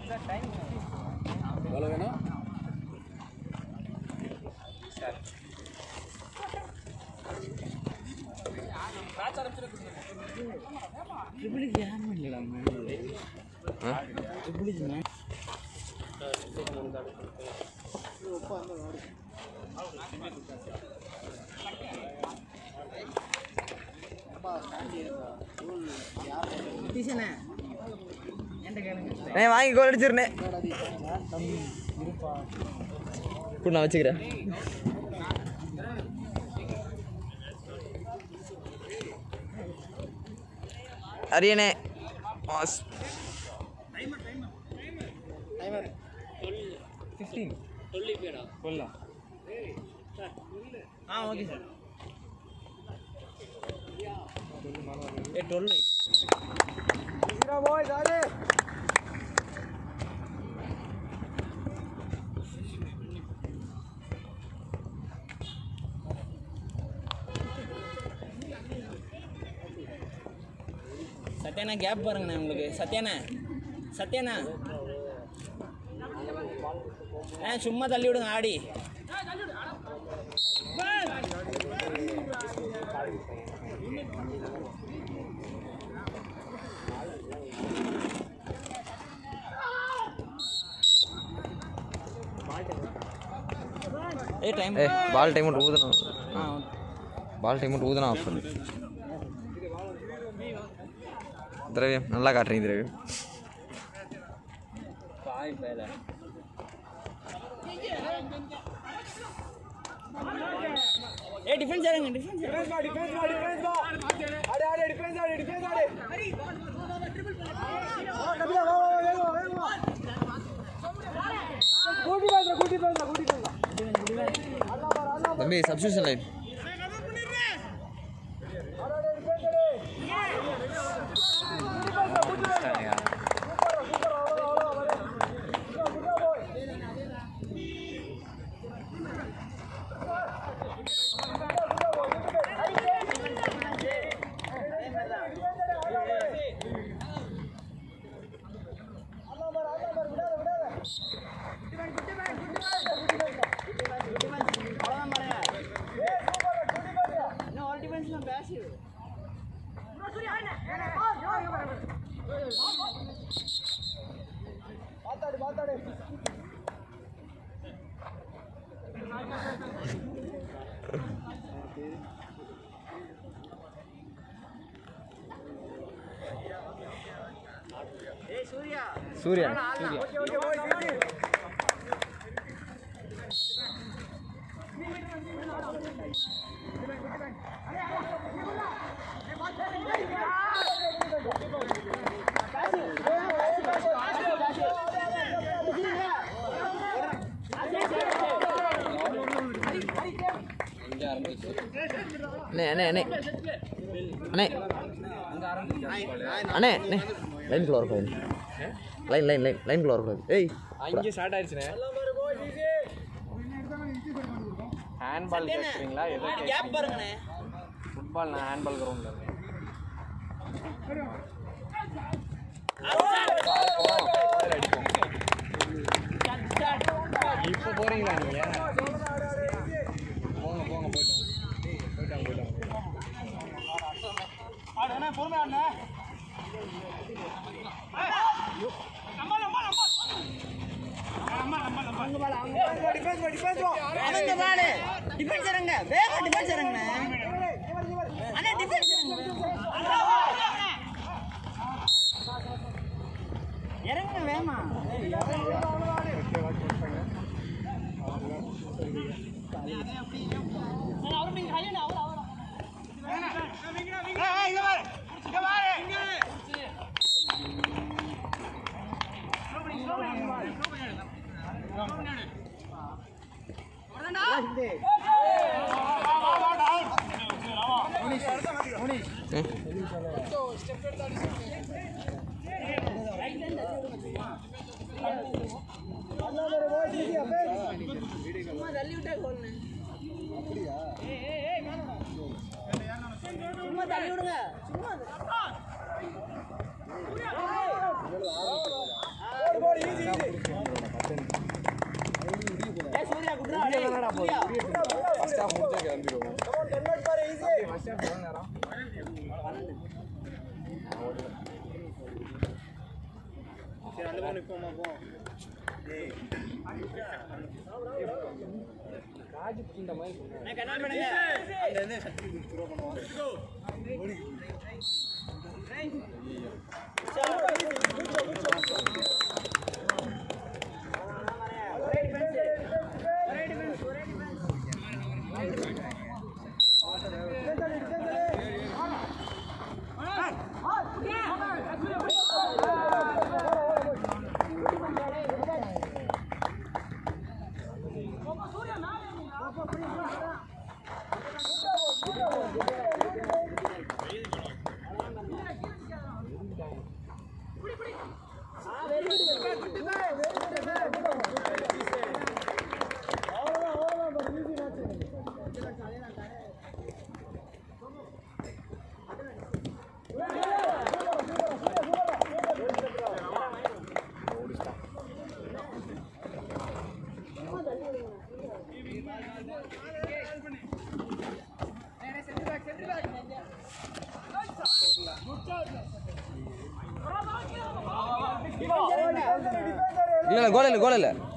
எவ்வளோ வேணும்? வாங்கி கோல் அடிச்சிருந்தேன் நான் வச்சுக்கிறேன். அரியனே மாஸ் 15 சொல்லலாம். Okay sir. 12 பாய்ஸ் ஆலே சத்யானா கேப் பாருங்கண்ணே உங்களுக்கு. சத்யானா சும்மா தள்ளி விடுங்க ஆடி. பால் டைம் ஊதணும். பால் டைம் ஊதணும் ஆஃப் பண்ணு. திரவியம் நல்லா காட்டுறீங்க திரவியம். டிஃபென்ஸ் ஆடுங்க. டிஃபென்ஸ் ஆடு. தம்பி சப்ஸ்டியூஷன் லைன். சூர்யா அண்ணே லைன்குள்ள வரக்கூடாது. லைன்குள்ள வரக்கூடாது. ஏய் இங்கே ஸ்டார்ட் ஆயிடுச்சுண்ணே. ஹேண்ட்பால் கேட்குறீங்களா? கேப் பாருங்கண்ணே. ஃபுட்பால் நான் ஹேண்ட்பால் கிரவுண்டில் இருக்கேன். இப்போ போகிறீங்களா நீங்கள்? போங்க போயிட்டாங்க. பொறுமையா இறங்க வேமா. ஃபர்ஸ்ட் ஹாஃப் முடிச்சே கிளம்பிடுவோம். ஃபர்ஸ்ட் ஹாஃப் எவ்வளோ நேரம்? சரி அந்த பக்கம் நிற்போமா போ. காஜு இந்த மாதிரி நான் கண்ணாடி பண்ணுங்க. அந்த என்ன சக்தி த்ரோ பண்ணுவோம். இல்ல கோல் இல்ல